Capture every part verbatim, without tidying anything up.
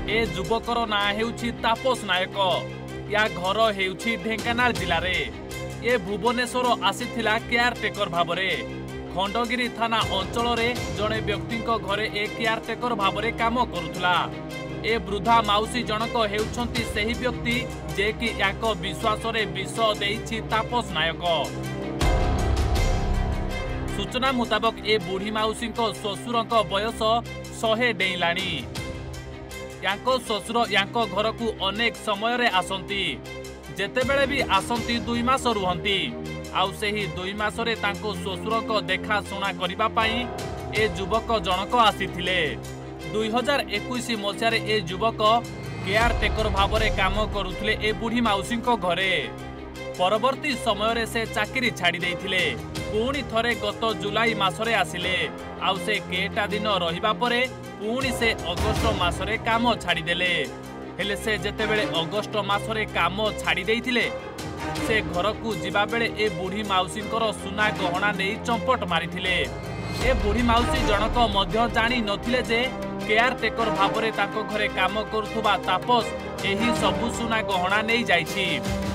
ए युवकर ना हेउछि तापस नायक। या घर हेउछि ढेंकानाल जिले में। ए भुवनेश्वर आसीथिला केयारटेकर भावरे। खंडगिरी थाना अंचल रे जड़े व्यक्ति घरे ए केयारटेकर भावरे काम करुथुला। ए वृद्धा माउसी जनक हेउछंती सही व्यक्ति जे कि याक विश्वास रे विष देइछि तापस नायक। सूचना मुताबक ए बुढ़ी माउसी श्वशुर बयस शहे डेइलाणी। याको श्वशुर याको घर को अनेक समय रे आसंती। जेतेबेले भी आसंती दुई मास रुहंती। आउ सेही दुई मास रे तांको श्वशुर को देखा सुना करिबा पई ए युवक जनक आसीथिले। दुई हजार इक्कीस मसीह ए युवक केयारटेकर भाव में काम करुले ए बुढ़ी माउसी घरे। परवर्ती समय रे से चाकरी छाड़ी देइथिले। पुणी थरे गत जुलाई मासरे आसिले। आउ से केटा दिन रहिबा परे पुणी से अगस्ट मासरे काम छाड़ी देले। हेले से जेतेबेले अगस्ट मासरे काम छाड़ी देइथिले से घर को जिबा बेले ए बुढ़ी माउसींकर सुना गहना नहीं चंपट मारिथिले। ए बुढ़ी माउसी जनक मध्य जानी नथिले जे केयारटेकर भाव में ताको घरे काम करुथुबा तापस एही सबु सुना गहना नहीं जाइछि।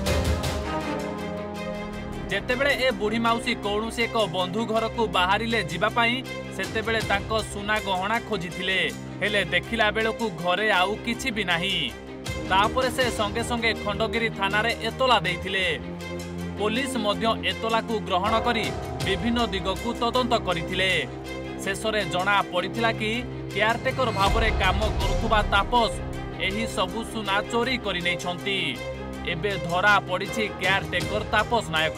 जेतेबेले ए बुढ़ी माउसी कौनसी एक बंधु घर को बाहरिले जिबा पई सेतेबेले ताको सुना गहना खोजिथिले। हेले देखिला बेलकु घरे आउ किछि भी नाही। तापरे से संगे संगे खंडगिरी थाना रे एतला देइथिले। पुलिस मध्य एतला को ग्रहण करी विभिन्न दिग को तदंत करिथिले। शेषरे जना पड़िथिला कि केयारटेकर भाव में काम करुथुबा तापस एही सबु सुना चोरी करि नैछंती। एबे धरा पड़िछि केयारटेकर तापस नायक।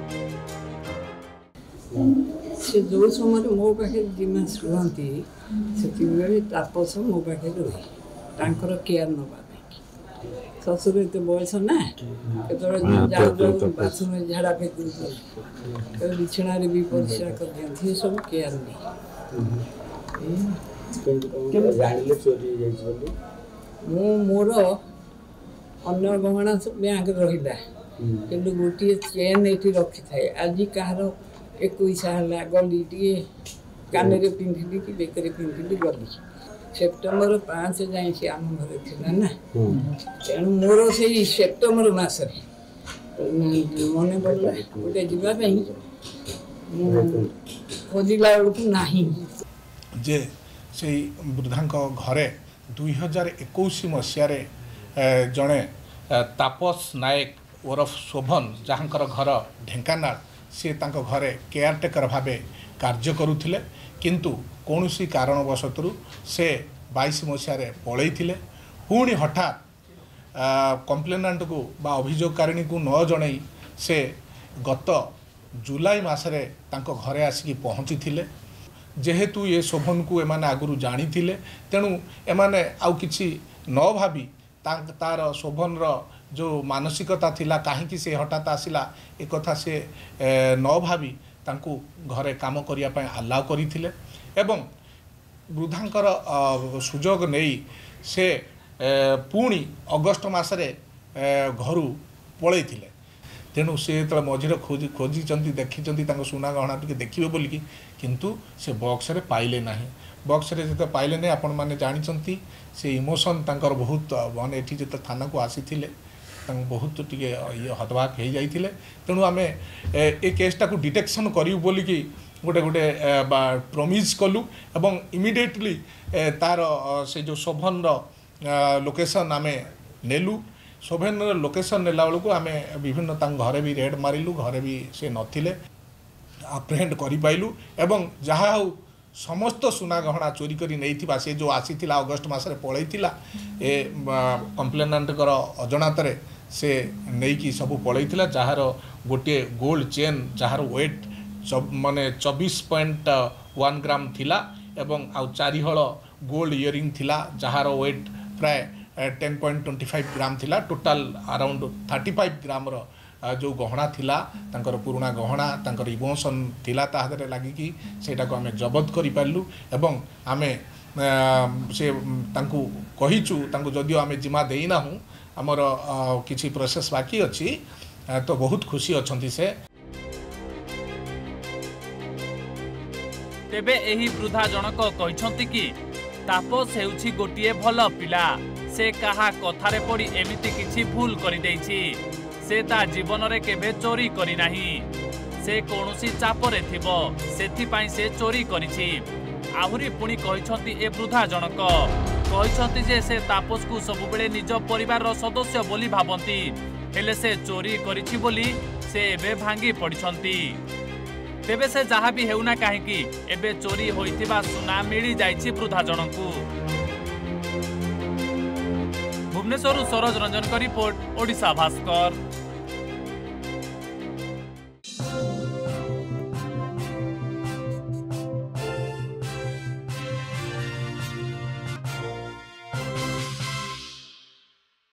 से जो समय मो पाखे दिमास रुहंती से तापस मो पाखे रहे तांकर केयर नबा ससुर एत बयस ना केतरे बाथरूम झाड़ा फेक बिछना भी परिस्रा कर दियंती सब केयर नहीं। मो मोर अन्य गहना सब बैंक रहिला किंतु गोटे चेन एठी रखी थाए। आज कहार इक्कीस है गली टे कान में पिंधिली कि बेकर पिंधिली गली सेप्टेम्बर पाँच जाए आम घर थी ना तेणु मोर से सेप्टेम्बर मसरे मन पड़ा गोटे जावाई खोजला बेलू ना जे से वृद्धा घरे दुई हजार इक्कीस मसीह जड़े तापस नायक ओरफ शोभन जहाँकर घर ढेंकानाल सी तांको घरे केयारटेकर भावे कार्य करुथिले किंतु कौनसी कारणवशतु से बाईस मसीह पलैथिले। पुणी हठात कंप्लेनेंट को बा अभियोगकारिणी को न जणई से गत जुलाई मासरे तांको घरे आसिकी पहुँची थिले। जेहेतु ये शोभन को एमाने आगुरु जानी थिले तेणु एमाने आउ किछि न भाबी तार शोभन रो जो मानसिकता थिला कहीं से हठात आसिला एक कथा से न भाबी तांकु घरे काम करिया पय अलाउ करिथिले एवं वृद्धांकर सुजोग नहीं से पुणी अगस्ट मासरे घर पलैथिले। तेणु से तो मझे खोजी खोजी देखी सुना गहना टी देखिए बोलिकी किंतु से बक्स रे पाइले ना। बक्स रे जो पाइले नहीं आपण मैंने जानते से इमोशन तांकर बहुत माने एठी जो थाना को आसी थिले बहुत टी ये हतवाक हो जाइए। तेणु आम ए केसटा को डिटेक्शन करूँ बोलिकी गोटे गोटे प्रमिज कलु एवं इमिडिएटली तार से जो शोभन लोकेशन आम नेलु। शोभन लोकेशन नेला बेलू आम विभिन्न घरे भी रेड मारिलु घरे भी से नथिले अप्रहेंड करि पाइलु एवं जहा हो समस्त सुना गहना चोरी करी नहीं से जो आसीथिला अगस्ट मासरे पलैथिला ए कंप्लेनेंटर अजणातरे से नहीं सब पलैथिला जहार गोटे गोल्ड चेन जहार वेट माने चौबीस पॉइंट वन ग्राम थिला एवं आउ चारि हल गोल्ड इयरिंग थिला जहार वेट प्राय ten point twenty five gram थिला। Total around thirty five gram रो जो गहना थिला तांकर पुराना गहना तांकर इमोशन थिला ताहादरे लागिकी सेटा को आमे जबत करि पारलु एवं आमे से तांकु कहिचु तांकु जदियो आमे जिमा देइना हूँ आमर किछि प्रोसेस बाकी अछि तो बहुत खुशी अछंती से। तेबे एही वृद्धा जनक कहिसंती कि तापस हेउछि गोटिए भल पिला से कहा कथारे पड़ी एमिति किछि भूल करि देइछि। से ता जीवन रे केबे चोरी करि नाही। से कोनोसी चापरे थिबो सेथिपाई से चोरी करिछि। आहुरी पुणी कहिसंती ए वृद्धा जनक कहिसंती जे से तापस को सबुबेले निज परिवार रो सदस्य बोली भाबंती हेले से चोरी करिछि बोली से एबे भांगी पड़िसंती। तेबे से जहाँ भी हेउना काहेकि एबे चोरी होइथिबा सुना मिली जाइछि वृद्धा जनकू। भुवनेश्वर सरोज रंजन का रिपोर्ट, ओडिशा भास्कर।